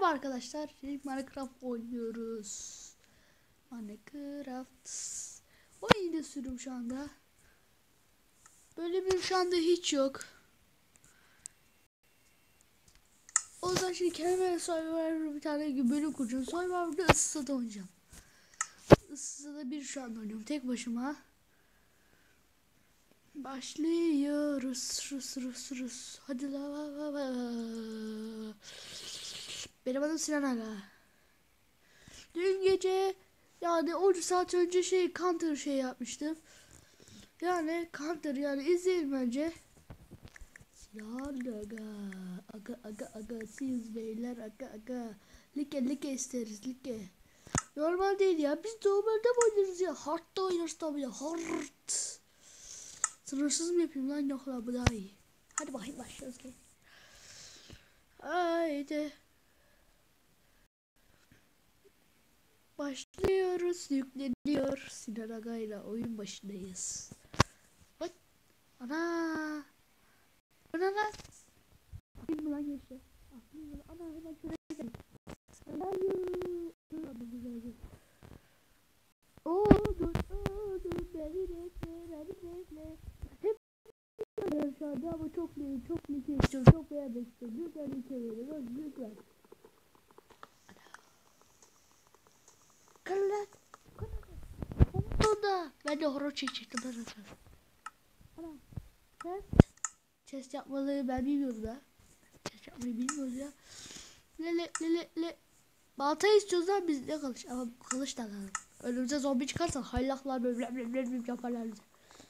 Merhaba arkadaşlar. Minecraft oynuyoruz. Minecraft. Oyunu sürüm şu anda. Bölümüm şu anda hiç yok. O yüzden şimdi kendime Survivor bir tane bölüm kuracağım. Survivor'da ıssızda oynayacağım. Issızda bir şu anda oynuyorum. Tek başıma. Başlıyoruz. Rus. Hadi la. Benim adım Sinan Aga. Dün gece yani 10 saat önce Counter yapmıştım. Yani Counter izleyelim önce. Sinan aga siz beyler aga like isteriz like. Normal değil ya, biz normalde mi oynarız ya, hard'da oynarız tabii ya, hard. Sınırsız mı yapayım lan, yok lan bu daha iyi. Hadi bakayım başlıyoruz ki. Haydi. Başlıyoruz, yükleniyor. Sinan Aga ile oyun başındayız. Bak. Ana. Bu ne lan? Aklım lan geçti. Ana hemen şuraya gidelim. Dur beni bekle. Hep şu anda ama çok like istiyorum, çok beğenmek istiyorum. Lütfen like verin, lütfen. Kanat. Sonunda ben de horror çekecektim. Ana. Chest yapmaları ben bilmiyorum da. Chest yapmayı bilmiyoruz ya. Le. Balta istiyoruz lan biz, ne kılıç, ama kılıç da lazım. Önümüze zombi çıkarsa haylaklar böyle yaparlar bize.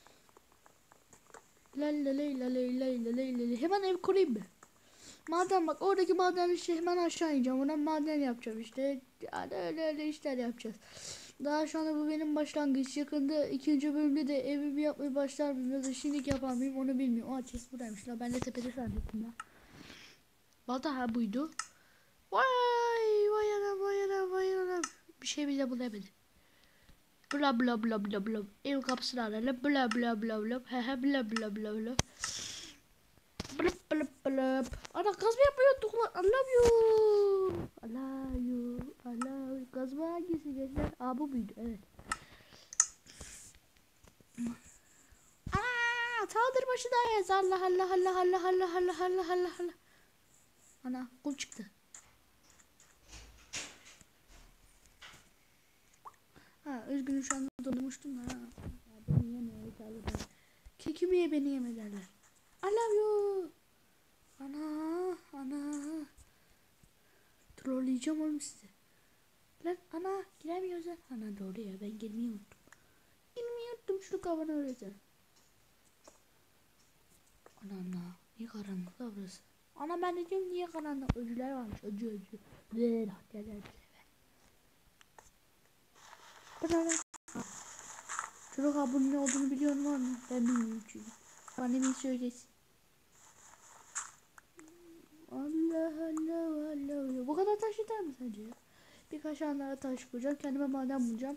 Le. Hemen ev kurayım mı? Maden, bak oradaki maden hemen aşağı ineceğim. Oradan maden yapacağım işte. Yani öyle işler yapacağız. Daha şu anda bu benim başlangıç. Yakında ikinci bölümde de evimi yapmayı başlar mıyım ya da şimdilik yapar mıyım onu bilmiyorum. Aa, chest buradaymış la, ben de tepede zannettim la. Balta buydu. Vay anam. Bir şey bile bulamadım. Bla. Ev kapısını arayla bla. Hehe bla. Blip. Ana gaz mı yapıyorduk lan? Anlamıyorum. Gaz mı hangisi gençler? Aa, bu muydu? Evet. Ana saldırı başındayız. Allah. Ana kum çıktı. Üzgünüm şu anda donmuştum da. Beni yeme derler. Kekimi ye beni yeme derler. I love you. Ana. Trolleyeceğim oğlum sizi. Lan ana giremiyoruz lan. Ana doğru ya, ben girmeyi unuttum. Şunu kafana öğreteceğim. Ana niye karanlık da burası? Ana ben de diyorum niye karanlık? Öcüler varmış. Öcü. Gel. Çocuk bunun ne olduğunu biliyor mu? Ben bilmiyorum çünkü. Annemin söylesin. Allah. Bu kadar taş yeter mi sence ya? Birkaç tane daha taş koyacağım. Kendime maden bulacağım.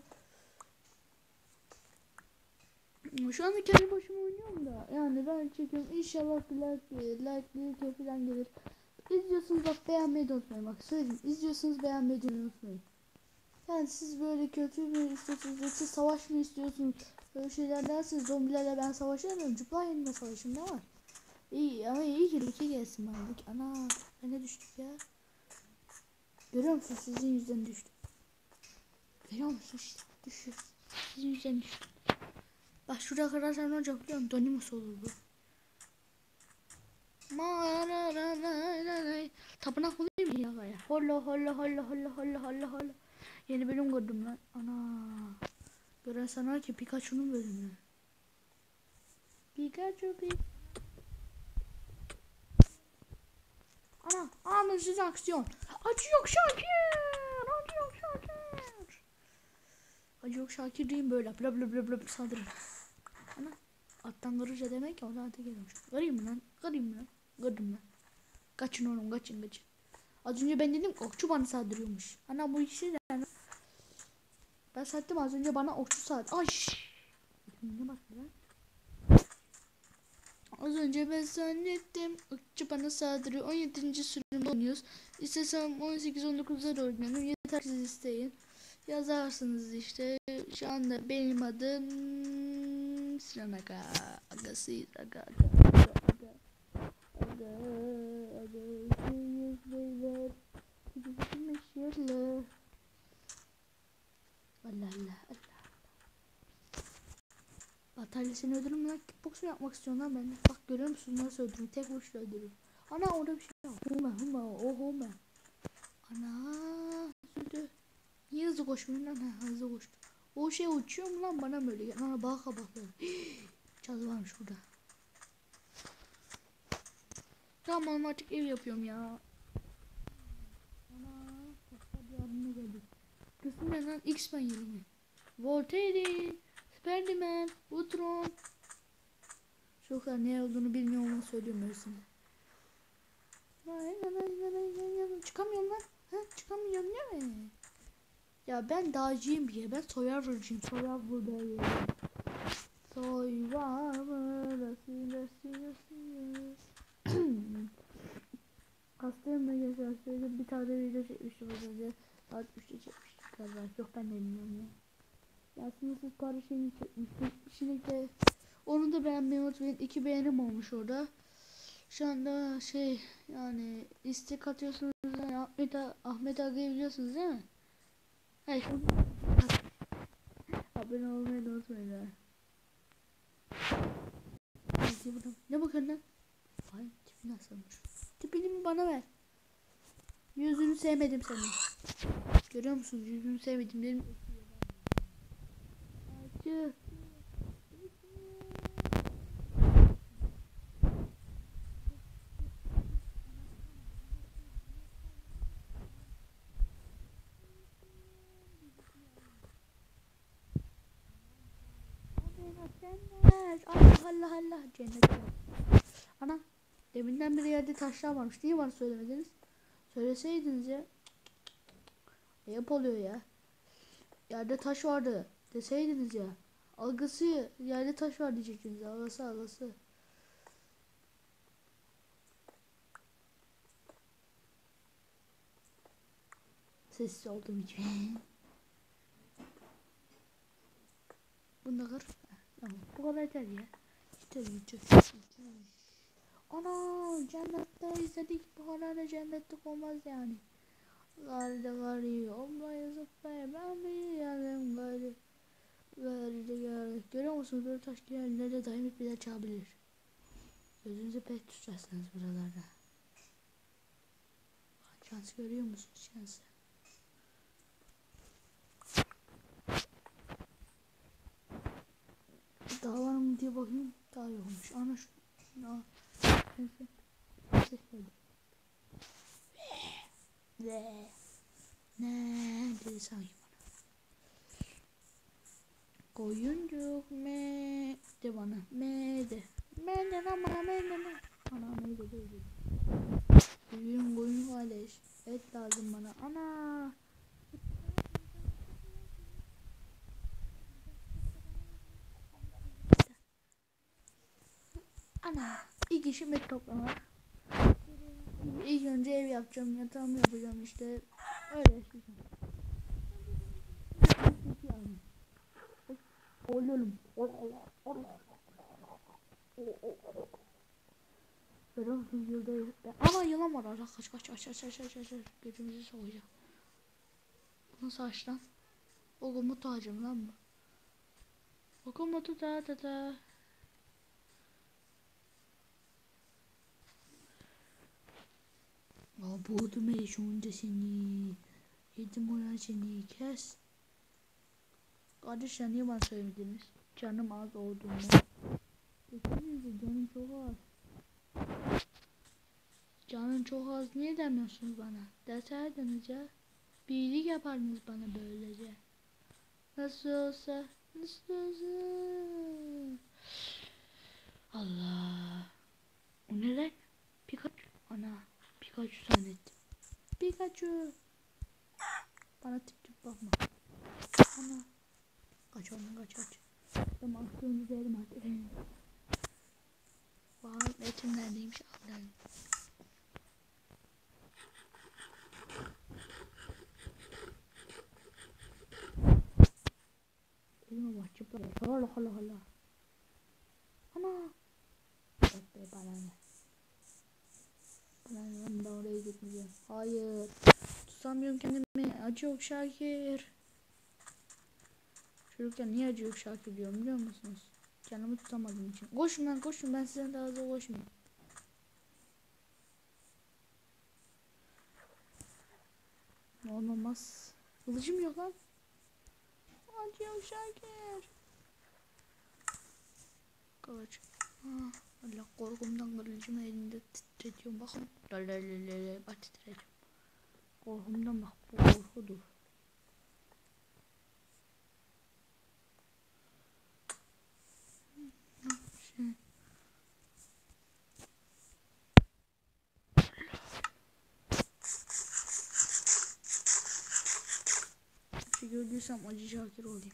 Şu anda kendi başıma oynuyorum da. Yani ben çekiyorum. İnşallah like falan gelir. İzliyorsunuz bak, beğenmeyi de unutmayın. Bak söyleyeyim. İzliyorsunuz, beğenmeyi de unutmayın. Yani siz böyle kötü mü istiyorsunuz, yoksa savaş mı istiyorsunuz? Böyle şeyler derseniz zombilerle ben savaşamıyorum. Cıplak yenilme savaşım ne var? İyi ama iyi ki iki gelsin bana. Ana ben ne düştük ya? Görüyor musun, sizin yüzden düştüm. Görüyor musun işte, düşüyor. Sizin yüzden düştüm. Bak şuraya kadar sen ne olacak biliyor musun? Donimus olur bu. Tapınak bulayım mı ya? Holla. Yeni bölüm gördüm lan. Ana. Gören sanar ki Pikachu'nun bölümü. Pikachu. Ana. Anlaşıldı aksiyon. Acı yok Şakir. Acı yok Şakir diyeyim böyle. Bla saldırır. Ana. Attan kırıca demek ki o da geliyormuş. Kırayım mı lan? Kırdım lan. Kaçın oğlum kaçın. Az önce ben dedim okçu bana saldırıyormuş. Ana bu işi de yani. Ben sattım az önce bana okçu saldırdı. Ay. Ne bak lan? Az önce ben zannettim okçu bana saldırıyor. 17. sürümde oynuyoruz. İstesem 18-19'da da oynarım. Yeter siz isteyin. Yazarsınız işte. Şu anda benim adım Sinan Aga. Agasıyız aga aga aga aga aga aga beyler. Bizim meşhurlar. Allah Allah Allah. Bataryasını öldürürüm lan. Kickbox mu yapmak istiyorum lan ben de. Bak görüyor musun nasıl öldürürüm. Tek vuruşla öldürürüm. Ana orada bir şey var. Huma o huma. Ana sürdü. Niye hızlı koşmuyorsun lan? Ha, hızlı koştu. O şey uçuyor mu lan bana böyle? Ana baka bak. Çalı varmış burada. Tamam artık ev yapıyorum ya. Ana hadi yardıma geldik. Kısım ne lan? X-Men yılı mı? Voltaire, Spiderman, Ultron. Çocuklar ne olduğunu bilmiyorum ama söylüyorum öylesine. Çıkamıyorum lan. Ha, çıkamıyorum değil mi? Ya ben dağcıyım diye. Ben Survivor'cıyım. Survivor'dayım. Hastayım da geçer söyledim. Bir tane video çekmiştim az önce. Saat 3'te çekmiştik galiba. Yok ben de bilmiyorum ya. Ya sınırsız para şeyini çekmiştim. Şimdi de onu da beğenmeyi unutmayın. 2 beğenim olmuş orada. Şu anda şey yani istek atıyorsunuz. Yani Ahmet Aga'yı biliyorsunuz değil mi? Hayır. Abone olmayı da unutmayın ha. Ne bakıyorsun lan? Ay tipi nasılmış? Tipini bana ver. Yüzünü sevmedim senin. Görüyor musunuz? Yüzünü sevmedim dedim. Acı. Allah Allah Allah cennet. Ana deminden beri yerde taşlar varmış. Niye bana söylemediniz? Söyleseydiniz ya. Ayıp oluyor ya. Yerde taş vardı deseydiniz ya. Algısı yerde taş var diyecektiniz. Algısı. Sessiz oldum hiç. Bunu da kır. Tamam. Bu kadar yeter ya. İşte video. Ana cennette izledik. Bu kadar da cennetlik olmaz yani. Gari olmaya zıplaya ben bir yerdim gari. Görüyor musunuz böyle taş yerlere dayanıp bile çalabilir. Gözünüzü pek tutacaksınız buralarda. Şans görüyor musunuz şansı? Daha var mı diye bakayım. Daha yokmuş. Ana şu. Neyse. Ses geldi. Ne dedi sanki bana. Koyuncuk me de bana. Me de. Me de ama me de me. Ana me de değil. Koyun kardeş. Et lazım bana. Ana. Ana. İlk işim et toplamak. İlk önce ev yapacağım. Yatağımı yapacağım işte. Öyle yaşayacağım. Oluyorum. Görüyor musunuz yıldayız. Ama yılan var orada. Kaç. Gözümüzü soğuyacak. Nasıl aç lan? O komut ağacım lan bu. O komutu da. Boğdum şunca seni. Yedim ulan seni kes. Kardeşler niye bana söylemediniz? Canım az olduğunu. Desenize canım çok az. Canım çok az niye demiyorsunuz bana? Deseydiniz ya. Bir iyilik yapardınız bana böylece. Nasıl olsa. Allah. O ne lan? Pikachu. Ana. Pikachu zannettim. Pikachu. Bana tip bakma. Ana. Kaç. Ben aksiyonu verim artık. Bakalım etim neredeymiş ablayım. çıplak. Hala hala hala. Ana. Evet be bana ne. Ben de oraya gitmeyeceğim. Hayır. Tutamıyorum kendimi. Acı yok Şakir. Çocukken niye acı yok Şakir diyorum biliyor musunuz? Kendimi tutamadığım için. Koşun lan koşun, ben sizden daha hızlı koşmayayım. Olmaz. Kılıcım yok lan. Acı yok Şakir. Kılıç. Ah, Allah korkumdan kılıcımı elinde titretiyorum bakın. Lalalala bak titretiyorum. Korkumdan bak, bu korkudur. Şey. Bir şey gördüysem acı Şakir olayım.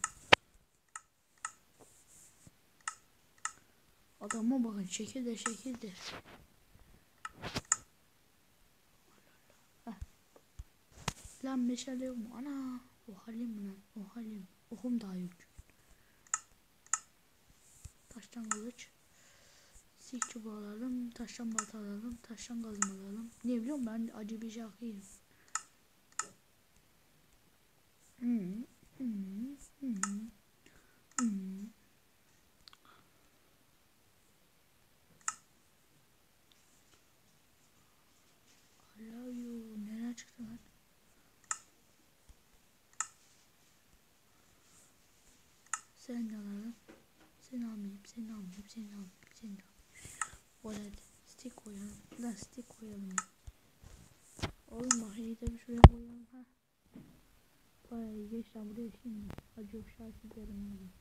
Adama bakın, şekilde şekilde. Lan meşale yok mu? Ana. O halim mi lan? O halim. Okum daha yok. Taştan kılıç. Sik çubuğu alalım. Taştan balta alalım. Taştan kazma alalım. Ne biliyorum ben acı bir şarkıyım. I love you. Nereden çıktı lan? Sen de alalım. Seni almayayım. Seni almayayım. Seni almayayım. Seni de almayayım. Oraya stick koyalım. Lan stick koyalım. Oğlum bak iyi de bir şuraya koyalım ha. Bayağı geç lan buraya şimdi. Acı yok şarkı derim.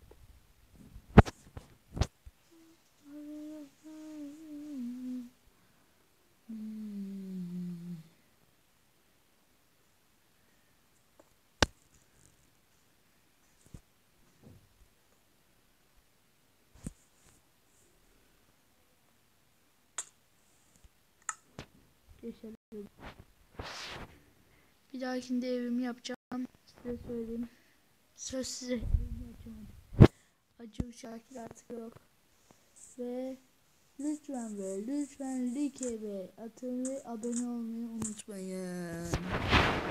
Geçelim. Bir dahakinde evimi yapacağım. Size söyleyeyim. Söz size. Evimi yapacağım. Acı Şakir artık yok. Ve lütfen like ve atın ve abone olmayı unutmayın.